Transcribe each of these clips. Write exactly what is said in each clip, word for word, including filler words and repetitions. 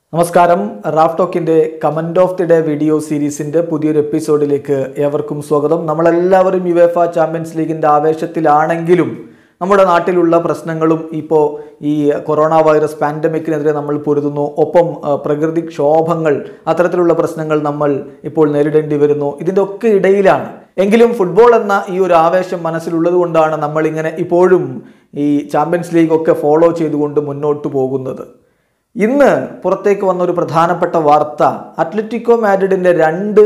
നമസ്കാരം. റാഫ് ടോക്കിൻ്റെ comment of the day video സീരീസിൻ്റെ പുതിയൊരു എപ്പിസോഡിലേക്ക് ഏവർക്കും സ്വാഗതം. നമ്മളെല്ലാവരും യുവേഫ ചാമ്പ്യൻസ് ലീഗിൻ്റെ ആവേശത്തിലാണെങ്കിലും നമ്മുടെ നാട്ടിലുള്ള പ്രശ്നങ്ങളും ഇപ്പോൾ ഈ കൊറോണ വൈറസ് പാൻഡമിക്കിനെതിരെ നമ്മൾ പൊരുതുന്നു. ഒപ്പം പ്രകൃതിക്ഷോഭങ്ങൾ, അത്തരത്തിലുള്ള പ്രശ്നങ്ങൾ നമ്മൾ ഇപ്പോൾ നേരിടേണ്ടി വരുന്നു. ഇതിൻ്റെ ഒക്കെ ഇടയിലാണ് എങ്കിലും ഫുട്ബോൾ എന്ന ഈ ഒരു ആവേശം മനസ്സിലുള്ളത് കൊണ്ടാണ് നമ്മളിങ്ങനെ ഇപ്പോഴും ഈ ചാമ്പ്യൻസ് ലീഗൊക്കെ ഫോളോ ചെയ്തുകൊണ്ട് മുന്നോട്ട് പോകുന്നത്. ഇന്ന് പുറത്തേക്ക് വന്ന ഒരു പ്രധാനപ്പെട്ട വാർത്ത, അത്ലറ്റിക്കോ മാഡ്രിഡിൻ്റെ രണ്ട്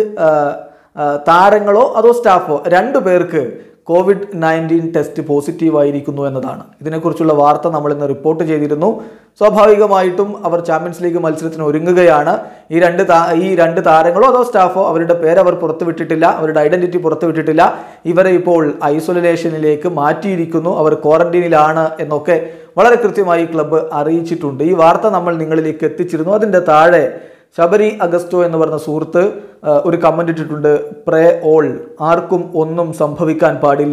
താരങ്ങളോ അതോ സ്റ്റാഫോ രണ്ടു പേർക്ക് കോവിഡ് നയൻറ്റീൻ ടെസ്റ്റ് പോസിറ്റീവ് ആയിരിക്കുന്നു എന്നതാണ്. ഇതിനെക്കുറിച്ചുള്ള വാർത്ത നമ്മൾ ഇന്ന് റിപ്പോർട്ട് ചെയ്തിരുന്നു. സ്വാഭാവികമായിട്ടും അവർ ചാമ്പ്യൻസ് ലീഗ് മത്സരത്തിന് ഒരുങ്ങുകയാണ്. ഈ രണ്ട് ഈ രണ്ട് താരങ്ങളോ അതോ സ്റ്റാഫോ അവരുടെ പേര് അവർ പുറത്തുവിട്ടിട്ടില്ല, അവരുടെ ഐഡന്റിറ്റി പുറത്തുവിട്ടിട്ടില്ല. ഇവരെ ഇപ്പോൾ ഐസൊലേഷനിലേക്ക് മാറ്റിയിരിക്കുന്നു, അവർ ക്വാറന്റീനിലാണ് എന്നൊക്കെ വളരെ കൃത്യമായി ക്ലബ്ബ് അറിയിച്ചിട്ടുണ്ട്. ഈ വാർത്ത നമ്മൾ നിങ്ങളിലേക്ക് എത്തിച്ചിരുന്നു. അതിൻ്റെ താഴെ ശബരി അഗസ്റ്റോ എന്ന് പറഞ്ഞ സുഹൃത്ത് ഒരു കമൻ്റ് ഇട്ടിട്ടുണ്ട്. പ്രേ ഓൾ, ആർക്കും ഒന്നും സംഭവിക്കാൻ പാടില്ല,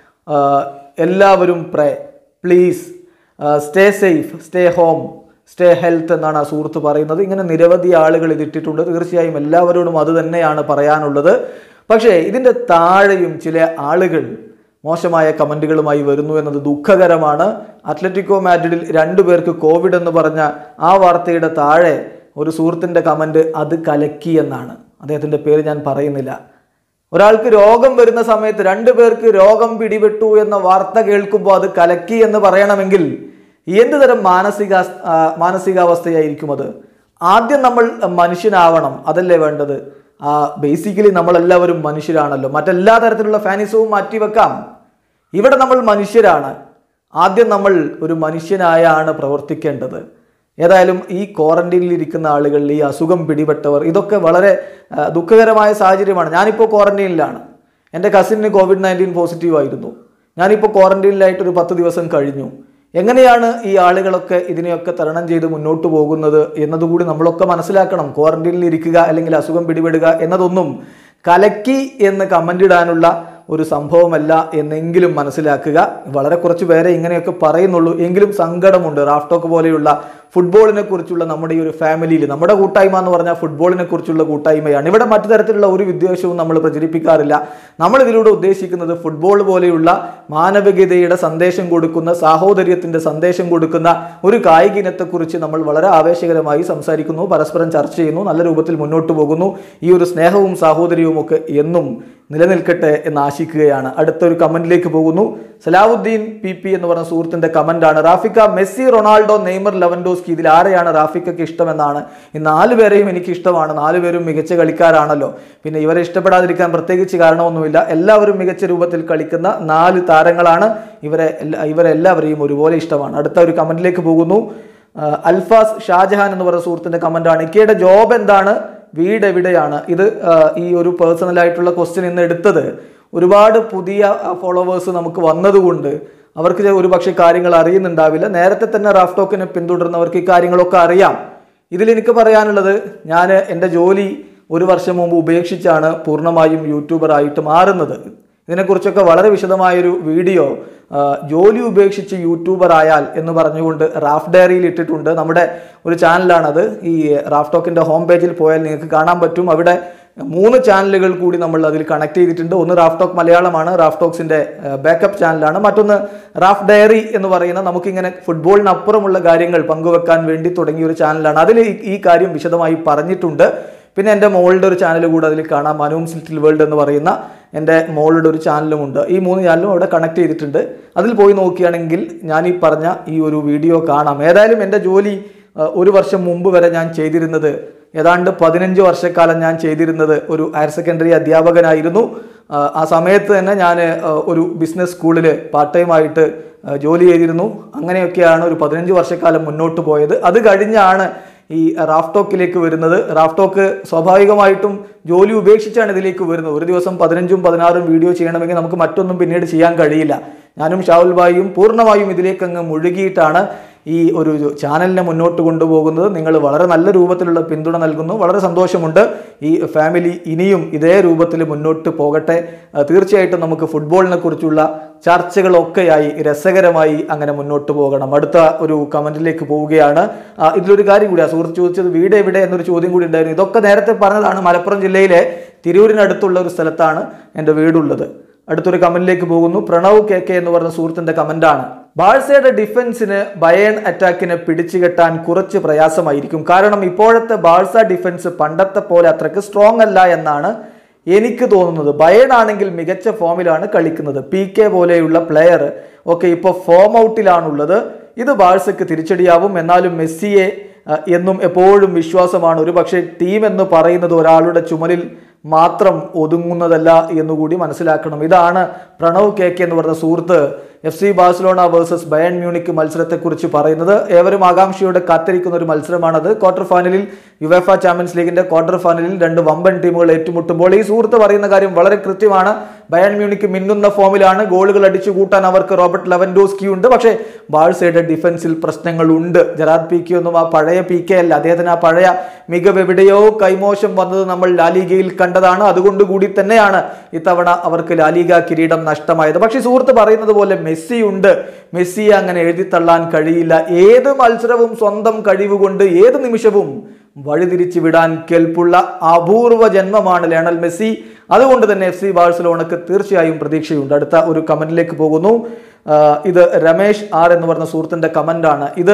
എല്ലാവരും pray please, stay safe, stay home, stay health എന്നാണ് ആ സുഹൃത്ത് പറയുന്നത്. ഇങ്ങനെ നിരവധി ആളുകൾ ഇതിട്ടിട്ടുണ്ട്. തീർച്ചയായും എല്ലാവരോടും അത് തന്നെയാണ് പറയാനുള്ളത്. പക്ഷേ ഇതിൻ്റെ താഴെയും ചില ആളുകൾ മോശമായ കമൻറ്റുകളുമായി വരുന്നു എന്നത് ദുഃഖകരമാണ്. അത്ലറ്റിക്കോ മാഡ്രിഡിൽ രണ്ടു പേർക്ക് കോവിഡ് എന്ന് പറഞ്ഞ ആ വാർത്തയുടെ താഴെ ഒരു സുഹൃത്തിൻ്റെ കമൻറ്റ് അത് കലക്കി എന്നാണ്. അദ്ദേഹത്തിൻ്റെ പേര് ഞാൻ പറയുന്നില്ല. ഒരാൾക്ക് രോഗം വരുന്ന സമയത്ത് രണ്ടു പേർക്ക് രോഗം പിടിപെട്ടു എന്ന വാർത്ത കേൾക്കുമ്പോൾ അത് കലക്കി എന്ന് പറയണമെങ്കിൽ എന്ത് തരം മാനസിക മാനസികാവസ്ഥയായിരിക്കും അത്? ആദ്യം നമ്മൾ മനുഷ്യനാവണം, അതല്ലേ വേണ്ടത്? ആ ബേസിക്കലി നമ്മളെല്ലാവരും മനുഷ്യരാണല്ലോ. മറ്റെല്ലാ തരത്തിലുള്ള ഫാനിസവും മാറ്റിവെക്കാം. ഇവിടെ നമ്മൾ മനുഷ്യരാണ്. ആദ്യം നമ്മൾ ഒരു മനുഷ്യനായാണ് പ്രവർത്തിക്കേണ്ടത്. ഏതായാലും ഈ ക്വാറന്റീനിൽ ഇരിക്കുന്ന ആളുകൾ, ഈ അസുഖം പിടിപെട്ടവർ, ഇതൊക്കെ വളരെ ദുഃഖകരമായ സാഹചര്യമാണ്. ഞാനിപ്പോൾ ക്വാറന്റീനിലാണ്. എൻ്റെ കസിന് കോവിഡ് നയൻറ്റീൻ പോസിറ്റീവ് ആയിരുന്നു. ഞാനിപ്പോൾ ക്വാറന്റീനിലായിട്ട് ഒരു പത്ത് ദിവസം കഴിഞ്ഞു. എങ്ങനെയാണ് ഈ ആളുകളൊക്കെ ഇതിനെയൊക്കെ തരണം ചെയ്ത് മുന്നോട്ട് പോകുന്നത് എന്നതുകൂടി നമ്മളൊക്കെ മനസ്സിലാക്കണം. ക്വാറന്റീനിൽ ഇരിക്കുക അല്ലെങ്കിൽ അസുഖം പിടിപെടുക എന്നതൊന്നും കലക്കി എന്ന് കമൻ്റ് ഇടാനുള്ള ഒരു സംഭവമല്ല എന്നെങ്കിലും മനസ്സിലാക്കുക. വളരെ കുറച്ച് പേരെ ഇങ്ങനെയൊക്കെ പറയുന്നുള്ളൂ, എങ്കിലും സങ്കടമുണ്ട്. റാഫ് ടോക്ക് പോലെയുള്ള ഫുട്ബോളിനെ കുറിച്ചുള്ള നമ്മുടെ ഈ ഒരു ഫാമിലിയിൽ, നമ്മുടെ കൂട്ടായ്മ എന്ന് പറഞ്ഞാൽ ഫുട്ബോളിനെ കുറിച്ചുള്ള കൂട്ടായ്മയാണ്. ഇവിടെ മറ്റു തരത്തിലുള്ള ഒരു വിദ്വേഷവും നമ്മൾ പ്രചരിപ്പിക്കാറില്ല. നമ്മൾ ഇതിലൂടെ ഉദ്ദേശിക്കുന്നത് ഫുട്ബോൾ പോലെയുള്ള മാനവികതയുടെ സന്ദേശം കൊടുക്കുന്ന, സാഹോദര്യത്തിൻ്റെ സന്ദേശം കൊടുക്കുന്ന ഒരു കായിക ഇനത്തെക്കുറിച്ച് നമ്മൾ വളരെ ആവേശകരമായി സംസാരിക്കുന്നു, പരസ്പരം ചർച്ച ചെയ്യുന്നു, നല്ല രൂപത്തിൽ മുന്നോട്ട് പോകുന്നു. ഈ ഒരു സ്നേഹവും സാഹോദര്യവും ഒക്കെ എന്നും നിലനിൽക്കട്ടെ എന്ന് ആശിക്കുകയാണ്. അടുത്തൊരു കമന്റിലേക്ക് പോകുന്നു. സലാവുദ്ദീൻ പി പി എന്ന് പറഞ്ഞ സുഹൃത്തിന്റെ കമന്റാണ്. റാഫിക്ക, മെസ്സി, റൊണാൾഡോ, നെയ്മർ, ലെവൻഡോസ്കി, ഇതിൽ ആരെയാണ് റാഫിക്കയ്ക്ക് ഇഷ്ടമെന്നാണ്? ഈ നാലുപേരെയും എനിക്ക് ഇഷ്ടമാണ്. നാലുപേരും മികച്ച കളിക്കാരാണല്ലോ. പിന്നെ ഇവരെ ഇഷ്ടപ്പെടാതിരിക്കാൻ പ്രത്യേകിച്ച് കാരണമൊന്നുമില്ല. എല്ലാവരും മികച്ച രൂപത്തിൽ കളിക്കുന്ന നാല് താരങ്ങളാണ്. ഇവരെ ഇവരെല്ലാവരെയും ഒരുപോലെ ഇഷ്ടമാണ്. അടുത്ത ഒരു കമന്റിലേക്ക് പോകുന്നു. അൽഫാസ് ഷാജഹാൻ എന്ന് പറയുന്ന സുഹൃത്തിന്റെ കമന്റാണ്. ഇക്കയുടെ ജോബ് എന്താണ്, വീട് എവിടെയാണ്? ഇത് ഈ ഒരു പേഴ്സണലായിട്ടുള്ള ക്വസ്റ്റ്യൻ ഇന്ന് എടുത്തത് ഒരുപാട് പുതിയ ഫോളോവേഴ്സ് നമുക്ക് വന്നതുകൊണ്ട് അവർക്ക് ഒരു പക്ഷേ കാര്യങ്ങൾ അറിയുന്നുണ്ടാവില്ല. നേരത്തെ തന്നെ റാഫ് ടോക്കിനെ പിന്തുടരുന്നവർക്ക് ഈ കാര്യങ്ങളൊക്കെ അറിയാം. ഇതിൽ എനിക്ക് പറയാനുള്ളത്, ഞാൻ എൻ്റെ ജോലി ഒരു വർഷം മുമ്പ് ഉപേക്ഷിച്ചാണ് പൂർണ്ണമായും യൂട്യൂബറായിട്ട് മാറുന്നത്. ഇതിനെക്കുറിച്ചൊക്കെ വളരെ വിശദമായൊരു വീഡിയോ ജോലി ഉപേക്ഷിച്ച് യൂട്യൂബർ ആയാൽ എന്ന് പറഞ്ഞുകൊണ്ട് റാഫ് ഡയറിയിൽ ഇട്ടിട്ടുണ്ട്. നമ്മുടെ ഒരു ചാനലാണത്. ഈ റാഫ് ടോക്കിൻ്റെ ഹോം പേജിൽ പോയാൽ നിങ്ങൾക്ക് കാണാൻ പറ്റും. അവിടെ മൂന്ന് ചാനലുകൾ കൂടി നമ്മൾ അതിൽ കണക്ട് ചെയ്തിട്ടുണ്ട്. ഒന്ന് റാഫ് ടോക്ക് മലയാളമാണ്, റാഫ് ടോക്സിൻ്റെ ബാക്കപ്പ് ചാനലാണ്. മറ്റൊന്ന് റാഫ് ഡയറി എന്ന് പറയുന്ന നമുക്കിങ്ങനെ ഫുട്ബോളിനപ്പുറമുള്ള കാര്യങ്ങൾ പങ്കുവെക്കാൻ വേണ്ടി തുടങ്ങിയ ഒരു ചാനലാണ്. അതിൽ ഈ കാര്യം വിശദമായി പറഞ്ഞിട്ടുണ്ട്. പിന്നെ എൻ്റെ മോളുടെ ഒരു ചാനൽ കൂടെ അതിൽ കാണാം, മനൂംസ് ലിറ്റിൽ വേൾഡ് എന്ന് പറയുന്ന എൻ്റെ മോളുടെ ഒരു ചാനലുമുണ്ട്. ഈ മൂന്ന് ചാനലും അവിടെ കണക്ട് ചെയ്തിട്ടുണ്ട്. അതിൽ പോയി നോക്കുകയാണെങ്കിൽ ഞാൻ ഈ പറഞ്ഞ ഈ ഒരു വീഡിയോ കാണാം. ഏതായാലും എൻ്റെ ജോലി ഒരു വർഷം മുമ്പ് വരെ ഞാൻ ചെയ്തിരുന്നത്, ഏതാണ്ട് പതിനഞ്ച് വർഷക്കാലം ഞാൻ ചെയ്തിരുന്നത് ഒരു ഹയർ സെക്കൻഡറി അധ്യാപകനായിരുന്നു. ആ സമയത്ത് തന്നെ ഞാൻ ഒരു ബിസിനസ് സ്കൂളിൽ പാർട്ട് ടൈമായിട്ട് ജോലി ചെയ്തിരുന്നു. അങ്ങനെയൊക്കെയാണ് ഒരു പതിനഞ്ച് വർഷക്കാലം മുന്നോട്ട് പോയത്. അത് കഴിഞ്ഞാണ് ഈ റാഫ് ടോക്കിലേക്ക് വരുന്നത്. റാഫ് ടോക്ക് സ്വാഭാവികമായിട്ടും ജോലി ഉപേക്ഷിച്ചാണ് ഇതിലേക്ക് വരുന്നത്. ഒരു ദിവസം പതിനഞ്ചും പതിനാറും വീഡിയോ ചെയ്യണമെങ്കിൽ നമുക്ക് മറ്റൊന്നും പിന്നീട് ചെയ്യാൻ കഴിയില്ല. ഞാനും ഷാവുൽ ഭായിയും പൂർണ്ണമായും ഇതിലേക്ക് അങ്ങ് മുഴുകിയിട്ടാണ് ഈ ഒരു ചാനലിനെ മുന്നോട്ട് കൊണ്ടുപോകുന്നത്. നിങ്ങൾ വളരെ നല്ല രൂപത്തിലുള്ള പിന്തുണ നൽകുന്നു, വളരെ സന്തോഷമുണ്ട്. ഈ ഫാമിലി ഇനിയും ഇതേ രൂപത്തിൽ മുന്നോട്ട് പോകട്ടെ. തീർച്ചയായിട്ടും നമുക്ക് ഫുട്ബോളിനെ കുറിച്ചുള്ള ചർച്ചകളൊക്കെയായി രസകരമായി അങ്ങനെ മുന്നോട്ട് പോകണം. അടുത്ത ഒരു കമന്റിലേക്ക് പോവുകയാണ്. ഇതിലൊരു കാര്യം കൂടി, ആ സുഹൃത്ത് ചോദിച്ചത് വീട് എവിടെ എന്നൊരു ചോദ്യം കൂടി ഉണ്ടായിരുന്നു. ഇതൊക്കെ നേരത്തെ പറഞ്ഞതാണ്. മലപ്പുറം ജില്ലയിലെ തിരൂരിനടുത്തുള്ള ഒരു സ്ഥലത്താണ് എൻ്റെ വീടുള്ളത്. അടുത്തൊരു കമന്റിലേക്ക് പോകുന്നു. പ്രണവ് കെ കെ എന്ന് പറഞ്ഞ സുഹൃത്തിന്റെ കമന്റാണ്. ബാഴ്സയുടെ ഡിഫൻസിന് ബയേൺ അറ്റാക്കിനെ പിടിച്ചുകെട്ടാൻ കുറച്ച് പ്രയാസമായിരിക്കും. കാരണം ഇപ്പോഴത്തെ ബാഴ്സ ഡിഫൻസ് പണ്ടത്തെ പോലെ അത്രയ്ക്ക് സ്ട്രോങ് അല്ല എന്നാണ് എനിക്ക് തോന്നുന്നത്. ബയേൺ ആണെങ്കിൽ മികച്ച ഫോമിലാണ് കളിക്കുന്നത്. പി കെ പോലെയുള്ള പ്ലെയർ ഒക്കെ ഇപ്പോൾ ഫോം ഔട്ടിലാണുള്ളത്. ഇത് ബാഴ്സയ്ക്ക് തിരിച്ചടിയാവും. എന്നാലും മെസ്സിയെ എന്നും എപ്പോഴും വിശ്വാസമാണ്. ഒരു പക്ഷേ ടീം എന്ന് പറയുന്നത് ഒരാളുടെ ചുമലിൽ മാത്രം ഒതുങ്ങുന്നതല്ല എന്നുകൂടി മനസ്സിലാക്കണം. ഇതാണ് പ്രണവ് കെ കെ എന്ന് പറഞ്ഞ സുഹൃത്ത് F C Barcelona versus Bayern Munich മത്സരത്തെക്കുറിച്ച് പറയുന്നത്. ഏവരും ആകാംക്ഷയോടെ കാത്തിരിക്കുന്ന ഒരു മത്സരമാണത്. ക്വാർട്ടർ ഫൈനലിൽ യുവേഫ ചാമ്പ്യൻസ് ലീഗിന്റെ ക്വാർട്ടർ ഫൈനലിൽ രണ്ട് വമ്പൻ ടീമുകൾ ഏറ്റുമുട്ടുമ്പോൾ ഈ സുഹൃത്ത് പറയുന്ന കാര്യം വളരെ കൃത്യമാണ്. ബയേൺ മ്യൂണിക്ക് മിന്നുന്ന ഫോമിലാണ്. ഗോളുകൾ അടിച്ചു കൂട്ടാൻ അവർക്ക് റോബർട്ട് ലെവൻഡോസ്കി ഉണ്ട്. പക്ഷേ ബാഴ്സയുടെ ഡിഫൻസിൽ പ്രശ്നങ്ങളുണ്ട്. ജെറാർഡ് പീക്കെ ഒന്നും ആ പഴയ പീക്കെ അല്ല. അദ്ദേഹത്തിന് ആ പഴയ മികവ് എവിടെയോ കൈമോശം വന്നത് നമ്മൾ ലാലിഗയിൽ കണ്ടതാണ്. അതുകൊണ്ട് കൂടി തന്നെയാണ് ഇത്തവണ അവർക്ക് ലാലിഗ കിരീടം നഷ്ടമായത്. പക്ഷേ സുഹൃത്ത് പറയുന്നത് പോലെ മെസ്സി ഉണ്ട്. മെസ്സിയെ അങ്ങനെ എഴുതിത്തള്ളാൻ കഴിയില്ല. ഏത് മത്സരവും സ്വന്തം കഴിവുകൊണ്ട് ഏത് നിമിഷവും വഴിതിരിച്ചു വിടാൻ കെൽപ്പുള്ള അപൂർവ ജന്മമാണ് ലയണൽ മെസ്സി. അതുകൊണ്ട് തന്നെ എഫ് സി ബാഴ്സലോണക്ക് തീർച്ചയായും പ്രതീക്ഷയുണ്ട്. അടുത്ത ഒരു കമന്റിലേക്ക് പോകുന്നു. ഇത് രമേഷ് ആർ എന്ന് പറഞ്ഞ സുഹൃത്തിന്റെ കമന്റാണ്. ഇത്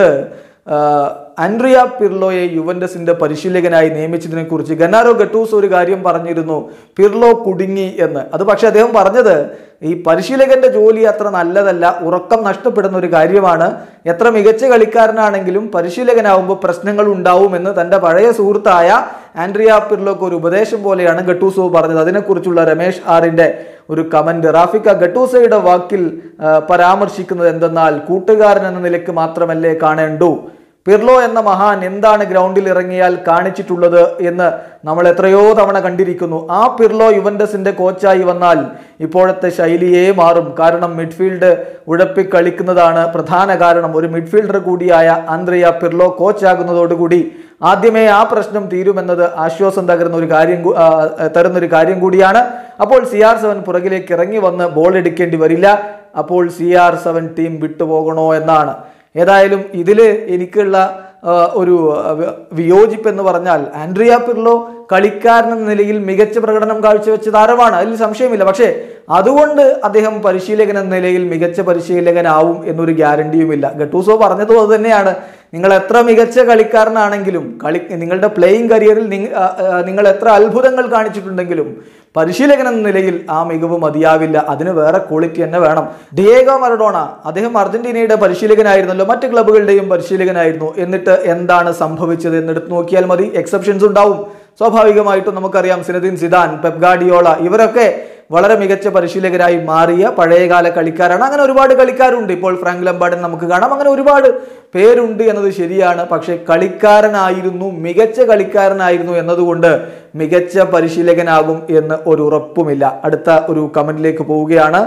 ആൻഡ്രിയ പിർലോയെ യുവന്റസിന്റെ പരിശീലകനായി നിയമിച്ചതിനെ കുറിച്ച് ഗന്നാരോ ഗട്ടൂസോ ഒരു കാര്യം പറഞ്ഞിരുന്നു, പിർലോ കുടുങ്ങി എന്ന്. അത് പക്ഷെ അദ്ദേഹം പറഞ്ഞത് ഈ പരിശീലകന്റെ ജോലി അത്ര നല്ലതല്ല, ഉറക്കം നഷ്ടപ്പെടുന്ന ഒരു കാര്യമാണ്. എത്ര മികച്ച കളിക്കാരനാണെങ്കിലും പരിശീലകനാവുമ്പോൾ പ്രശ്നങ്ങൾ ഉണ്ടാവുമെന്ന് തന്റെ പഴയ സുഹൃത്തായ ആൻഡ്രിയ പിർലോക്ക് ഒരു ഉപദേശം പോലെയാണ് ഗട്ടൂസോ പറഞ്ഞത്. അതിനെക്കുറിച്ചുള്ള രമേഷ് ആറിന്റെ ഒരു കമന്റ്. റാഫിക്ക ഗട്ടൂസോയുടെ വാക്കിൽ പരാമർശിക്കുന്നത് എന്തെന്നാൽ കൂട്ടുകാരൻ എന്ന നിലയ്ക്ക് മാത്രമല്ലേ കാണേണ്ടൂ. പിർലോ എന്ന മഹാൻ എന്താണ് ഗ്രൗണ്ടിൽ ഇറങ്ങിയാൽ കാണിച്ചിട്ടുള്ളത് എന്ന് നമ്മൾ എത്രയോ തവണ കണ്ടിരിക്കുന്നു. ആ പിർലോ യുവന്റസിന്റെ കോച്ചായി വന്നാൽ ഇപ്പോഴത്തെ ശൈലിയേ മാറും. കാരണം മിഡ്ഫീൽഡ് ഉഴപ്പി കളിക്കുന്നതാണ് പ്രധാന കാരണം. ഒരു മിഡ്ഫീൽഡർ കൂടിയായ ആൻഡ്രിയ പിർലോ കോച്ചാകുന്നതോടുകൂടി ആദ്യമേ ആ പ്രശ്നം തീരുമെന്നത് ആശ്വാസം തകരുന്ന ഒരു കാര്യം തരുന്നൊരു കാര്യം കൂടിയാണ്. അപ്പോൾ സി ആർ സെവൻ പുറകിലേക്ക് ഇറങ്ങി വന്ന് ബോൾ എടുക്കേണ്ടി വരില്ല. അപ്പോൾ സി ആർ സെവൻ ടീം വിട്ടുപോകണോ എന്നാണ്. ഏതായാലും ഇതിൽ എനിക്കുള്ള ഒരു വിയോജിപ്പ് എന്ന് പറഞ്ഞാൽ ആൻഡ്രിയ പിർലോ കളിക്കാരൻ എന്ന നിലയിൽ മികച്ച പ്രകടനം കാഴ്ചവെച്ച താരമാണ്, അതിൽ സംശയമില്ല. പക്ഷേ അതുകൊണ്ട് അദ്ദേഹം പരിശീലകൻ എന്ന നിലയിൽ മികച്ച പരിശീലകനാവും എന്നൊരു ഗ്യാരണ്ടിയുമില്ല. ഗട്ടൂസോ പറഞ്ഞതും അത് തന്നെയാണ്. നിങ്ങൾ എത്ര മികച്ച കളിക്കാരനാണെങ്കിലും കളി നിങ്ങളുടെ പ്ലേയിങ് കരിയറിൽ നിങ്ങൾ എത്ര അത്ഭുതങ്ങൾ കാണിച്ചിട്ടുണ്ടെങ്കിലും പരിശീലകൻ എന്ന നിലയിൽ ആ മികവ് മതിയാവില്ല. അതിന് വേറെ ക്വാളിറ്റി തന്നെ വേണം. ഡിയേഗോ മറഡോണ അദ്ദേഹം അർജന്റീനയുടെ പരിശീലകനായിരുന്നല്ലോ, മറ്റ് ക്ലബുകളുടെയും പരിശീലകനായിരുന്നു. എന്നിട്ട് എന്താണ് സംഭവിച്ചത് എന്നെടുത്ത് നോക്കിയാൽ മതി. എക്സെപ്ഷൻസ് ഉണ്ടാവും സ്വാഭാവികമായിട്ടും. നമുക്കറിയാം സിനദീൻ സിദാൻ, പെപ് ഗാർഡിയോള ഇവരൊക്കെ വളരെ മികച്ച പരിശീലകരായി മാറിയ പഴയകാല കളിക്കാരാണ്. അങ്ങനെ ഒരുപാട് കളിക്കാരുണ്ട്. ഇപ്പോൾ ഫ്രാങ്ക് ലംപാർഡിനെ നമുക്ക് കാണാം. അങ്ങനെ ഒരുപാട് പേരുണ്ട് എന്നത് ശരിയാണ്. പക്ഷെ കളിക്കാരനായിരുന്നു, മികച്ച കളിക്കാരനായിരുന്നു എന്നതുകൊണ്ട് മികച്ച പരിശീലകനാകും എന്ന് ഒരു ഉറപ്പുമില്ല. അടുത്ത ഒരു കമന്റിലേക്ക് പോവുകയാണ്.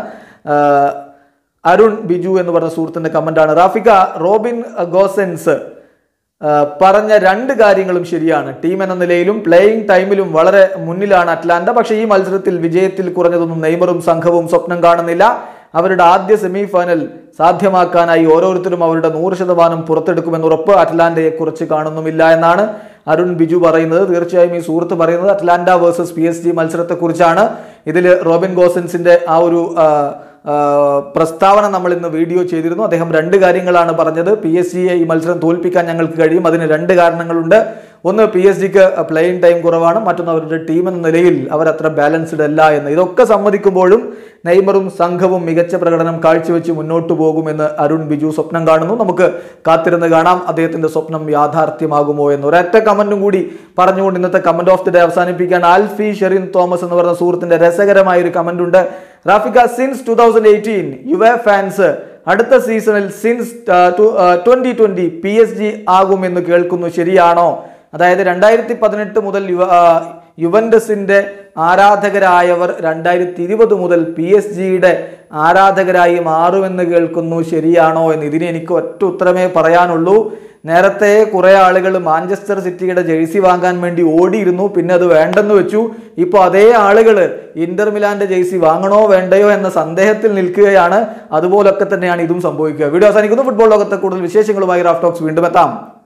അരുൺ ബിജു എന്ന് പറഞ്ഞ സുഹൃത്തിന്റെ കമന്റാണ്. റാഫിക്ക, റോബിൻ ഗോസെൻസ് പറഞ്ഞ രണ്ട് കാര്യങ്ങളും ശരിയാണ്. ടീം എന്ന നിലയിലും പ്ലേയിങ് ടൈമിലും വളരെ മുന്നിലാണ് അറ്റ്ലാന്റ. പക്ഷേ ഈ മത്സരത്തിൽ വിജയത്തിൽ കുറഞ്ഞതൊന്നും നെയ്മറും സംഘവും സ്വപ്നം കാണുന്നില്ല. അവരുടെ ആദ്യ സെമി ഫൈനൽ സാധ്യമാക്കാനായി ഓരോരുത്തരും അവരുടെ നൂറ് ശതമാനം പുറത്തെടുക്കുമെന്ന് ഉറപ്പ് അറ്റ്ലാന്റയെ കുറിച്ച് കാണുന്നുമില്ല എന്നാണ് അരുൺ ബിജു പറയുന്നത്. തീർച്ചയായും ഈ സുഹൃത്ത് പറയുന്നത് Atlanta versus P S G മത്സരത്തെക്കുറിച്ചാണ്. ഇതിൽ റോബിൻ ഗോസൻസിന്റെ ആ ഒരു പ്രസ്താവന നമ്മൾ ഇന്ന് വീഡിയോ ചെയ്തിരുന്നു. അദ്ദേഹം രണ്ട് കാര്യങ്ങളാണ് പറഞ്ഞത്. പി എസ് ജിയെ ഈ മത്സരം തോൽപ്പിക്കാൻ ഞങ്ങൾക്ക് കഴിയും. അതിന് രണ്ട് കാരണങ്ങളുണ്ട്. ഒന്ന്, പി എസ് ജിക്ക് പ്ലേയിങ് ടൈം കുറവാണ്. മറ്റൊന്ന്, അവരുടെ ടീം എന്ന നിലയിൽ അവർ അത്ര ബാലൻസ്ഡ് അല്ല എന്ന്. ഇതൊക്കെ സമ്മതിക്കുമ്പോഴും നെയ്മറും സംഘവും മികച്ച പ്രകടനം കാഴ്ചവെച്ച് മുന്നോട്ട് പോകുമെന്ന് അരുൺ ബിജു സ്വപ്നം കാണുന്നു. നമുക്ക് കാത്തിരുന്ന് കാണാം അദ്ദേഹത്തിന്റെ സ്വപ്നം യാഥാർത്ഥ്യമാകുമോ എന്ന്. ഒരൊറ്റ കമന്റും കൂടി പറഞ്ഞുകൊണ്ട് ഇന്നത്തെ കമന്റ് ഓഫ് ദി ഡേ അവസാനിപ്പിക്കാൻ. ആൽഫി ഷെറിൻ തോമസ് എന്ന് പറഞ്ഞ സുഹൃത്തിന്റെ രസകരമായ ഒരു കമന്റ് ഉണ്ട്. റാഫിക്ക, since two thousand eighteen Juve fans അടുത്ത സീസണിൽ since twenty twenty P S G ആകുമെന്ന് കേൾക്കുന്നു, ശരിയാണോ? അതായത് രണ്ടായിരത്തി പതിനെട്ട് മുതൽ യുവ യുവന്റസിന്റെ ആരാധകരായവർ രണ്ടായിരത്തി ഇരുപത് മുതൽ പി എസ് ജിയുടെ ആരാധകരായി മാറുമെന്ന് കേൾക്കുന്നു, ശരിയാണോ എന്ന്? ഇതിന് എനിക്ക് ഒറ്റ ഉത്തരമേ പറയാനുള്ളൂ. നേരത്തെ കുറെ ആളുകൾ മാഞ്ചസ്റ്റർ സിറ്റിയുടെ ജേഴ്സി വാങ്ങാൻ വേണ്ടി ഓടിയിരുന്നു, പിന്നെ അത് വേണ്ടെന്ന് വെച്ചു. ഇപ്പോൾ അതേ ആളുകൾ ഇന്റർ മിലാന്റെ ജേഴ്സി വാങ്ങണോ വേണ്ടയോ എന്ന സന്ദേഹത്തിൽ നിൽക്കുകയാണ്. അതുപോലൊക്കെ തന്നെയാണ് ഇതും സംഭവിക്കുക. വീഡിയോ അവസാനിക്കുന്നു. ഫുട്ബോൾ ലോകത്തെ കൂടുതൽ വിശേഷങ്ങളുമായി റാഫ് ടോക്സ് വീണ്ടും എത്താം.